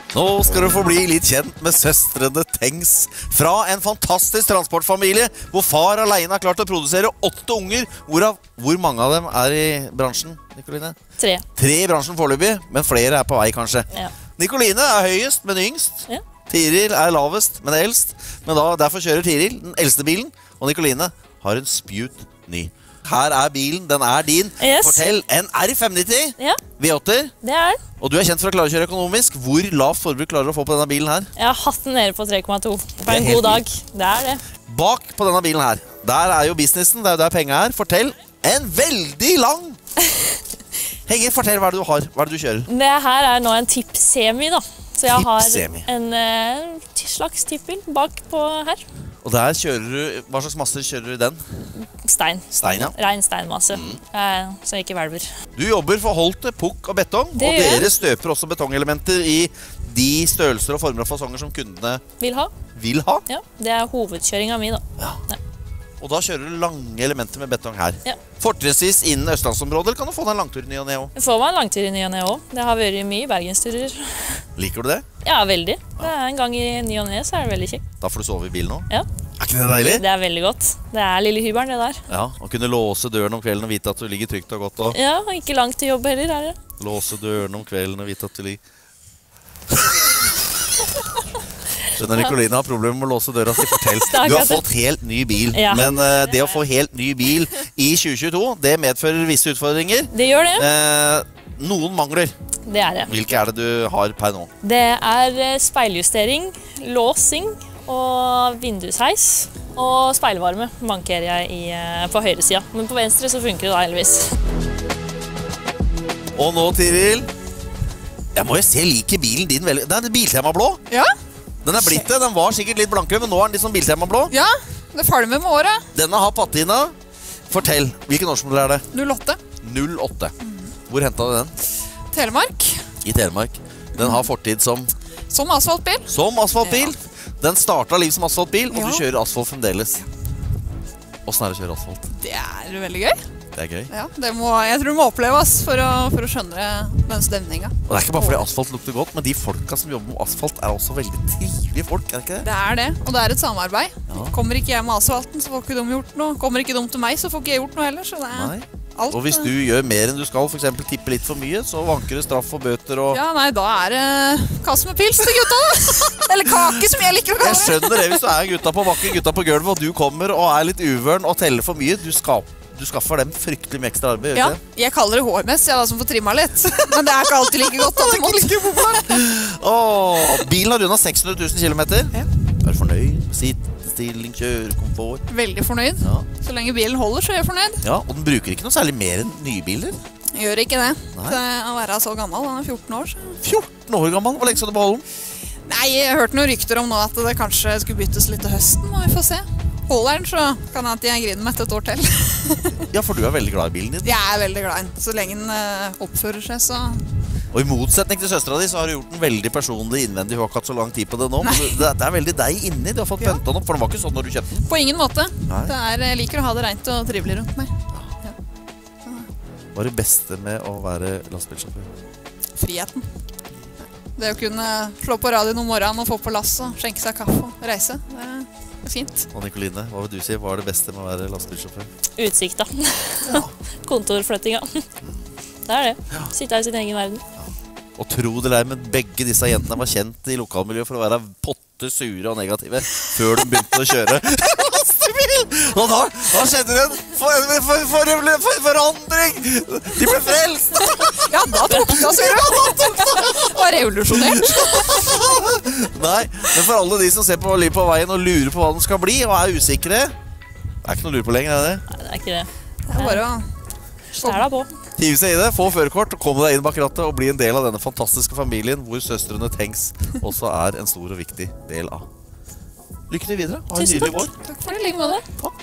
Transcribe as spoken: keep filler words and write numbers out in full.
Nå skal du få bli litt kjent med søstrene Tengs fra en fantastisk transportfamilie hvor far alene har klart å produsere åtte unger, hvorav hvor mange av dem er i bransjen, Nikoline? Tre. Tre i bransjen foreløpig, men flere er på vei kanskje. Ja. Nikoline er høyest, men yngst. Ja. Tiril er lavest, men eldst. Men da, derfor kjører Tiril den eldste bilen, og Nikoline har en spjut ny. Her er bilen, den er din. Yes. Fortell, en R fem nitti, Ja. V åtte-er. Det er den. Og du er kjent for å klare å kjøre økonomisk. Hvor lavt forbruk klarer du å få på denne bilen her? Jeg har hatt den nede på tre komma to for Det er en helt god dag. Det er det. Bak på denne bilen her, der er jo businessen, det er jo der penger er. Fortell, en veldig lang Henge, fortell hva er det du har, hva er det du kjører? Det her er nå en Tipp Semi da. Så jeg har Tipp-semi. en eh, slags tippbil bak på her. Og der kjører du, hva slags masse kjører du i den? Stein. Stein, ja. Rein steinmasse. Eh, så jeg ikke hvelver. Du jobber for Holte, Pukk og Betong, Det og gjør jeg. dere støper også betongelementer i de størrelser og former og fasonger som kundene Vil ha. vil ha. Ja, det er hovedkjøringa mi da. Ja. Ja. Og da kjører du lange elementer med betong her. Ja. Fortrinnsvis innen østlandsområdet, eller kan du få deg en langtur i ny og ne også? Jeg får meg en langtur i ny og ne også. Det har vært mye bergensturer. Liker du det? Ja, veldig. Det er en gang i ny og ne, så er det veldig kjekt. Da får du sove i bilen også. Ja, Er ikke det deilig? det er veldig godt. Det er lille hybelen, det der. Ja, å kunne låse døren om kvelden og vite at du ligger trygt og godt. Og Ja, og ikke langt til jobb heller, er det. låse døren om kvelden og vite at du ligger... Skjønner Nikoline har problemer med å låse døra si. Fortell. er Du har akkurat det. fått helt ny bil. Ja. Men eh, det å få helt ny bil i tjue tjueto, det medfører visse utfordringer. Det gjør det. Eh, noen mangler. Det er det. Hvilke er det du har per nå? Det er eh, speiljustering, låsing og vindusheis. Og speilvarme mankerer jeg i, eh, på høyre sida. Men på venstre så funker det da heldigvis. Og nå, Tiril, jeg må jo se, liker bilen din veldig. Den er Biltema blå. Ja, Den er blitt det. Den var sikkert litt blankere, men nå er den litt sånn Biltema blå. ja, det falmer med året. Denne har patina. Fortell, hvilken årsmodell er det? null åtte. null åtte. Hvor hentet du den? Telemark. I Telemark. Den har fortid som, Som asfaltbil. som asfaltbil. Den startet liv som asfaltbil, og Ja. du kjører asfalt fremdeles. Hvordan er det å kjøre asfalt? Det er veldig gøy. Det er gøy. Ja, det må, jeg tror det må oppleves for å, for å skjønne den stemninga. Og det er ikke bare fordi asfalt lukter godt, men de folka som jobber med asfalt er også veldig trivelige folk, er det ikke det? Det er det, og det er et samarbeid. Ja. Kommer ikke jeg med asfalten, så får ikke de gjort noe. Kommer ikke de til meg, så får ikke jeg gjort noe heller. Så det er Nei. alt. Og hvis du gjør mer enn du skal, for eksempel tippe litt for mye, så vanker det straff og bøter og... Ja, nei, da er det kasse med pils til gutta, da. Eller kake, som jeg liker å Jeg kalle det. skjønner det hvis du er gutta på bakken, gutta på gulvet, og du kommer og er litt uvøren og teller for mye. Du, skal, du skaffer dem fryktelig mye ekstra arbeid, gjør Ja, ikke det? jeg kaller det H M S, jeg da, som får trimma litt. Men det er ikke alltid like godt. Da, måte. Åh, bilen har rundt seks hundre tusen kilometer. Ja. Er du fornøyd? Sittestilling, kjørekomfort. Veldig fornøyd. Ja. Så lenge bilen holder, så er jeg fornøyd. Ja, og den bruker ikke noe særlig mer enn nye biler. Jeg gjør ikke det. Nei. Til å være så gammel, han er fjorten år. Så. fjorten år gammel, hvor lenge skal du beholde den? Nei, jeg hørte noen rykter om nå at det kanskje skulle byttes litt til høsten, og vi får se. Holder den, så kan jeg at jeg griner med et år til. Ja, for du er veldig glad i bilen din. Jeg er veldig glad i den. Så lenge den eh, oppfører seg, så... Og i motsetning til søstera di, så har du gjort den veldig personlig innvendig. Hun har ikke hatt så lang tid på det nå. Men det, det er veldig deg inni. Du har fått Ja. pønta den opp, for den var ikke sånn når du kjøpte den. På ingen måte. Nei. Det er, jeg liker å ha det rent og trivelig rundt meg. Hva er det beste med å være lastebilsjåfør? Friheten. Det å kunne slå på radioen om morgenen og få på lass og skjenke seg kaffe og reise. Det er fint. Og Nikoline, hva vil du si? Hva er det beste med å være lastebilsjåfør? Utsikta. Kontorflyttinga. Det er det. Sitte her i sin egen verden. Og tro det eller ei, men begge disse jentene var kjent i lokalmiljøet for å være potte, sure og negative før de begynte å kjøre lastebil. Og da, da skjedde det en for, for, for, for, forandring. De ble frelst. Ja, da tok det oss gjøre. Og revolusjonert. Nei, men for alle de som ser på liv på veien og lurer på hva de skal bli og er usikre, det er ikke noe å lure på lenger, er det? Nei, det er ikke det. Det er bare å... Stæla på. Hiv seg i det, få førerkort, komme deg inn bak rattet og bli en del av denne fantastiske familien hvor søstrene Tengs også er en stor og viktig del av. Lykke til videre. Ha en Tusen nydelig takk. vår. Takk for det, like måte. Takk.